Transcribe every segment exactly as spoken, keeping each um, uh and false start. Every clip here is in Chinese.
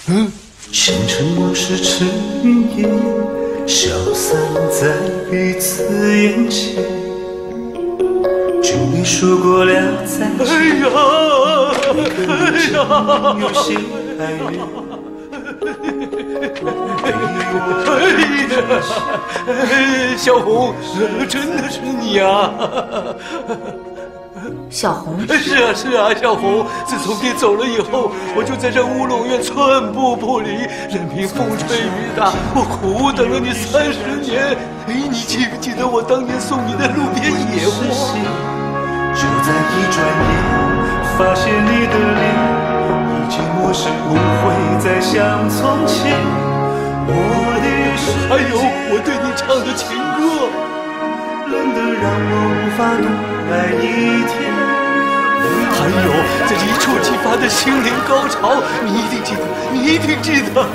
嗯， 前尘往事尘云烟，消散在彼此眼前。就你说过了再见， 哎呀， 你可能真有些哀怨。 哎呀，小红，真的是你啊！ 小红， 是啊是啊，小红，自从你走了以后，我就在这乌龙院寸步不离，任凭风吹雨打，我苦等了你三十年。哎，你记不记得我当年送你的路边野花？ 就在一转眼，发现你的脸已经陌生，不会再像从前。我的世界还有我对你唱的情歌， 冷得让我无法多爱一天。 还有这一触即发的心灵高潮，你一定记得，你一定记得。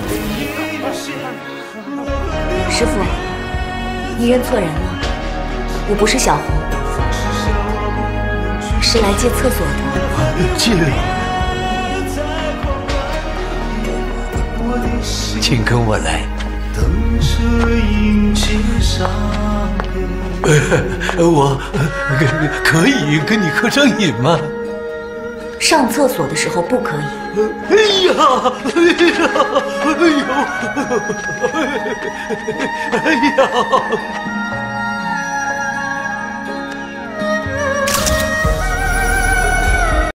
师傅，你认错人了，我不是小红，是来借厕所的。 借？请跟我来。 等车迎接上呃，我呃可以跟你合张影吗？ 上厕所的时候不可以。 哎呀，哎呀，哎呦，哎呀！